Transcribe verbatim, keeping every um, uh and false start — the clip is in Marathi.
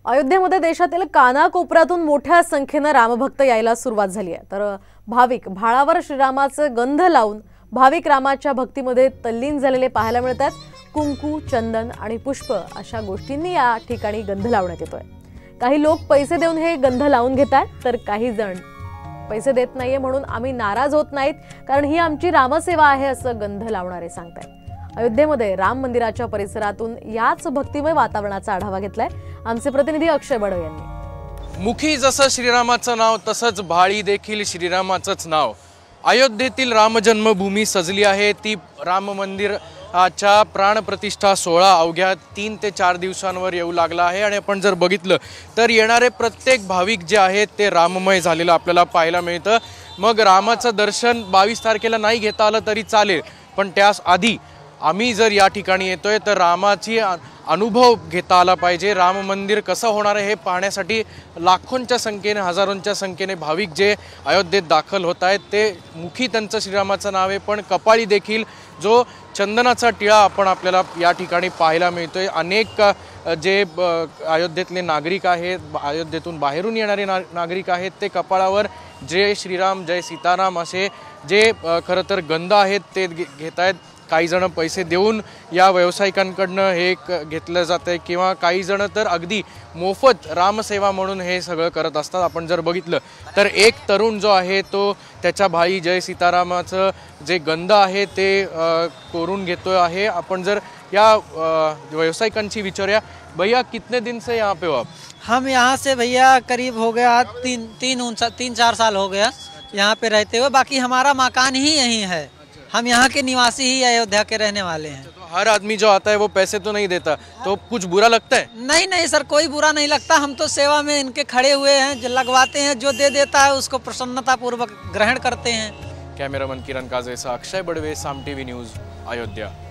अयोध्येमध्ये देशातील कानाकोपऱ्यातून मोठ्या संख्येने रामभक्त यायला सुरुवात झाली आहे। तर भाविक भाळावर श्रीरामाचे गंध लावून भाविक रामाच्या भक्तीमध्ये तल्लीन झालेले पाहायला मिळतात। कुंकू, चंदन आणि पुष्प अशा गोष्टींनी या ठिकाणी गंध लावण्यात येतोय। काही लोक पैसे देऊन हे गंध लावून घेतात, तर काही जण पैसे देत नाहीये म्हणून आम्ही नाराज होत नाहीत, कारण ही आमची रामसेवा आहे असं गंध लावणारे सांगतात। अयोध्येमध्ये राम मंदिराच्या परिसरातून याच भक्तिमय वातावरणाचा आढावा घेतलाय आमचे प्रतिनिधी अक्षय बडवे यांनी। मुखी जसं श्रीरामाचं नाव तसंच भाळी देखील श्रीरामाचंच नाव। अयोध्येतील राम जन्मभूमी सजली आहे। ती राम मंदिराच्या प्राणप्रतिष्ठा सोहळा अवघ्या तीन ते चार दिवसांवर येऊ लागला आहे आणि आपण जर बघितलं तर येणारे प्रत्येक भाविक जे आहेत ते राममय झालेलं आपल्याला पाहायला मिळतं। मग रामाचं दर्शन बावीस तारखेला नाही घेता आलं तरी चालेल, पण त्यास आधी आम्ही जर या ठिकाणी येतोय तर रामाची अनुभव घेता आला पाहिजे। राम मंदिर कसं होणार आहे हे पाहण्यासाठी लाखोंच्या संख्येने, हजारोंच्या संख्येने भाविक जे अयोध्येत दाखल होत आहेत। ते मुखी त्यांचं श्रीरामाचं नाव आहे, पण कपाळी देखील जो चंदनाचा टिळा आपण आपल्याला या ठिकाणी पाहायला मिळतोय। अनेक जे अयोध्येतले नागरिक आहेत, अयोध्येतून बाहेरून येणारे ना नागरिक आहेत, ते कपाळावर जय श्रीराम, जय सीताराम असे जे खरं तर गंध आहेत ते घेत आहेत। काही जण पैसे देऊन या व्यावसायिकांकडनं हे घेतलं जातं किंवा काही जण तर अगदी मोफत रामसेवा म्हणून हे सगळं करत असतात। आपण जर बघितलं तर एक तरुण जो आहे तो त्याच्या भाई जय सीतारामाचं जे गंध आहे ते कोरून घेतोय आहे। आपण जर या व्यावसायिकांची विचारूया, भैया कितने दिन से यहाँ पे हो आप? हम यहाँ से भैया करीब हो गया तीन तीन तीन चार साल हो गया यहाँ पे रहते हुए। बाकी हमारा मकान ही यहीं है, हम यहाँ के निवासी ही अयोध्या के रहने वाले हैं। तो हर आदमी जो आता है वो पैसे तो नहीं देता, तो कुछ बुरा लगता है? नहीं नहीं सर, कोई बुरा नहीं लगता। हम तो सेवा में इनके खड़े हुए हैं, जो लगवाते हैं, जो दे देता है उसको प्रसन्नता पूर्वक ग्रहण करते हैं। कैमरामैन किरण काजरे से अक्षय बड़वे, साम टीवी न्यूज़, अयोध्या।